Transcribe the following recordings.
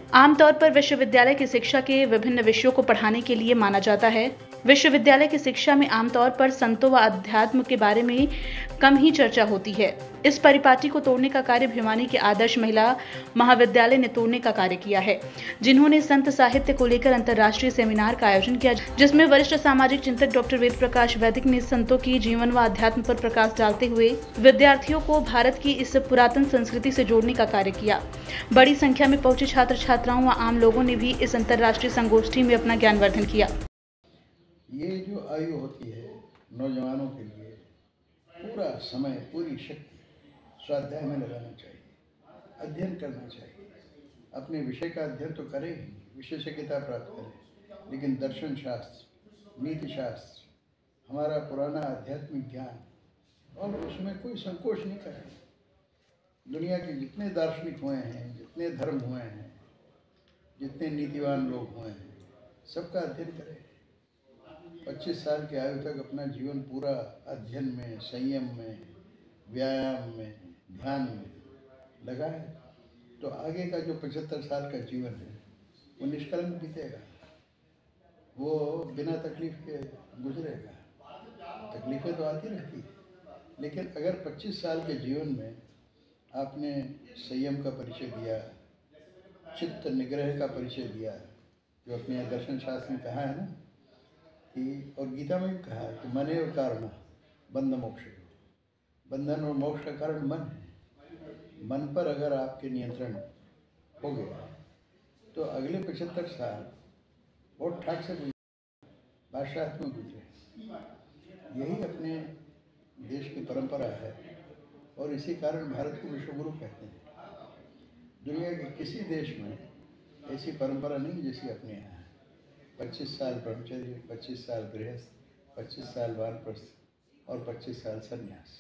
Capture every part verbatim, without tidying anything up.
आमतौर पर विश्वविद्यालय की शिक्षा के विभिन्न विषयों को पढ़ाने के लिए माना जाता है। विश्वविद्यालय की शिक्षा में आमतौर पर संतों व अध्यात्म के बारे में कम ही चर्चा होती है। इस परिपाटी को तोड़ने का कार्य भिवानी के आदर्श महिला महाविद्यालय ने तोड़ने का कार्य किया है, जिन्होंने संत साहित्य को लेकर अंतर्राष्ट्रीय सेमिनार का आयोजन किया, जिसमें वरिष्ठ सामाजिक चिंतक डॉक्टर वेद प्रकाश वैदिक ने संतों की जीवन व अध्यात्म पर प्रकाश डालते हुए विद्यार्थियों को भारत की इस पुरातन संस्कृति से जोड़ने का कार्य किया। बड़ी संख्या में पहुंचे छात्र छात्राओं व आम लोगों ने भी इस अंतर्राष्ट्रीय संगोष्ठी में अपना ज्ञानवर्धन किया। ये जो आयु होती है नौजवानों के लिए, पूरा समय पूरी शक्ति स्वाध्याय में लगाना चाहिए, अध्ययन करना चाहिए। अपने विषय का अध्ययन तो करें ही, विषय से किताब प्राप्त करें, लेकिन दर्शन शास्त्र, नीति शास्त्र, हमारा पुराना आध्यात्मिक ज्ञान, और उसमें कोई संकोच नहीं करें। दुनिया के जितने दार्शनिक हुए हैं, जितने धर्म हुए हैं, जितने नीतिवान लोग हुए हैं, सबका अध्ययन करें। पच्चीस साल की आयु तक अपना जीवन पूरा अध्ययन में, संयम में, व्यायाम में, ध्यान में लगाए, तो आगे का जो पचहत्तर साल का जीवन है वो निष्कलंक बीतेगा, वो बिना तकलीफ के गुजरेगा। तकलीफें तो आती रहती है, लेकिन अगर पच्चीस साल के जीवन में आपने संयम का परिचय दिया, चित्त निग्रह का परिचय दिया, जो अपने दर्शन शास्त्र में कहा है ना कि, और गीता में भी कहा है कि मने और कारण बंध मोक्ष, बंधन और मोक्ष का कारण मन है। मन पर अगर आपके नियंत्रण हो गया तो अगले पचहत्तर साल बहुत ठाक से गुजरे, बादशाह में गुजरे। यही अपने देश की परंपरा है, और इसी कारण भारत को विश्वगुरु कहते हैं। दुनिया के किसी देश में ऐसी परंपरा नहीं जैसी अपने यहाँ है। पच्चीस साल ब्रह्मचर्य, पच्चीस साल गृहस्थ, पच्चीस साल वानप्रस्थ और पच्चीस साल संन्यास।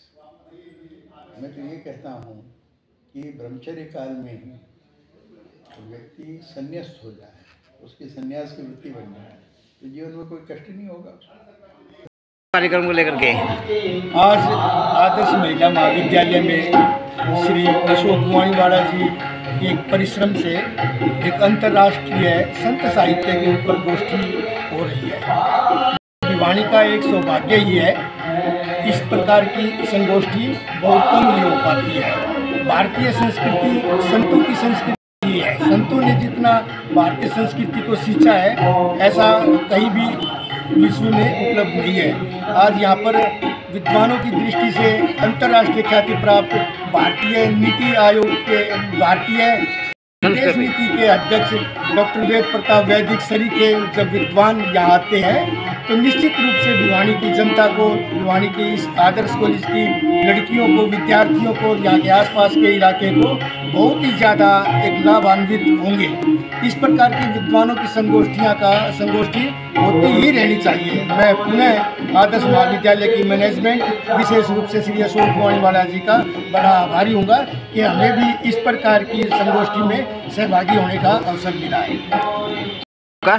मैं तो ये कहता हूँ कि ब्रह्मचर्य काल में ही व्यक्ति संन्यास्त हो जाए, उसकी संन्यास की वृत्ति बन जाए, तो जीवन में कोई कष्ट नहीं होगा। कार्यक्रम को लेकर के आज आदर्श महिला महाविद्यालय में श्री अशोक कुमारीवाला जी के एक परिश्रम से एक अंतर्राष्ट्रीय संत साहित्य के ऊपर गोष्ठी हो रही है। भिवानी का एक सौभाग्य ही है, इस प्रकार की संगोष्ठी बहुत कम ही हो पाती है। भारतीय संस्कृति संतों की संस्कृति है। संतों ने जितना भारतीय संस्कृति को सींचा है, ऐसा कहीं भी विश्व में उपलब्ध नहीं है। आज यहाँ पर विद्वानों की दृष्टि से अंतर्राष्ट्रीय ख्याति प्राप्त भारतीय नीति आयोग के भारतीय देश नीति के अध्यक्ष डॉक्टर वेद प्रताप वैदिक सरी के जब विद्वान यहाँ आते हैं, तो निश्चित रूप से भिवानी की जनता को, भिवानी के इस आदर्श कॉलेज की लड़कियों को, विद्यार्थियों को, यहाँ के आसपास के इलाके को बहुत ही ज़्यादा एक लाभान्वित होंगे। इस प्रकार की विद्वानों की संगोष्ठियाँ का संगोष्ठी होती ही रहनी चाहिए। मैं पुनः आदर्श महाविद्यालय की मैनेजमेंट, विशेष रूप से श्री अशोक कुमारीवाला जी का बड़ा आभारी हूँगा कि हमें भी इस प्रकार की संगोष्ठी में सहभागी होने का अवसर मिला है। का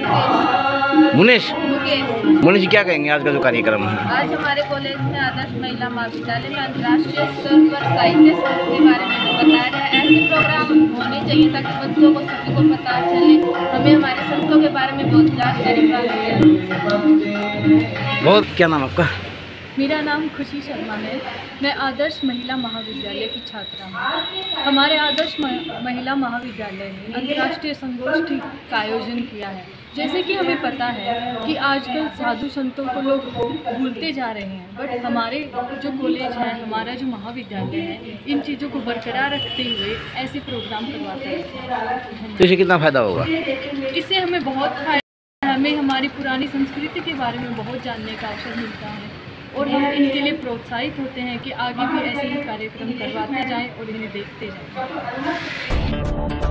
मुनेश मुनेश क्या कहेंगे आज का जो कार्यक्रम है? आज हमारे कॉलेज में आदर्श महिला महाविद्यालय में अंतर्राष्ट्रीय स्तर पर साहित्य संत के बारे में बताया गया। ऐसे प्रोग्राम होने चाहिए ताकि बच्चों को, सभी को पता चले, हमें हमारे संतों के बारे में बहुत जानकारी प्राप्त हो। बहुत क्या नाम आपका? मेरा नाम खुशी शर्मा है। मैं आदर्श महिला महाविद्यालय की छात्रा हूँ। हमारे आदर्श महिला महाविद्यालय ने अंतर्राष्ट्रीय संगोष्ठी का आयोजन किया है। जैसे कि हमें पता है कि आजकल साधु संतों को लोग भूलते जा रहे हैं, बट हमारे जो कॉलेज है, हमारा जो महाविद्यालय है, इन चीज़ों को बरकरार रखते हुए ऐसे प्रोग्राम करवाते हैं। तो इससे कितना फ़ायदा होगा? इससे हमें बहुत फायदा है। हमें हमारी पुरानी संस्कृति के बारे में बहुत जानने का अवसर मिलता है, और हम इनके लिए प्रोत्साहित होते हैं कि आगे भी ऐसे ही कार्यक्रम करवाते जाएं और इन्हें देखते जाएं।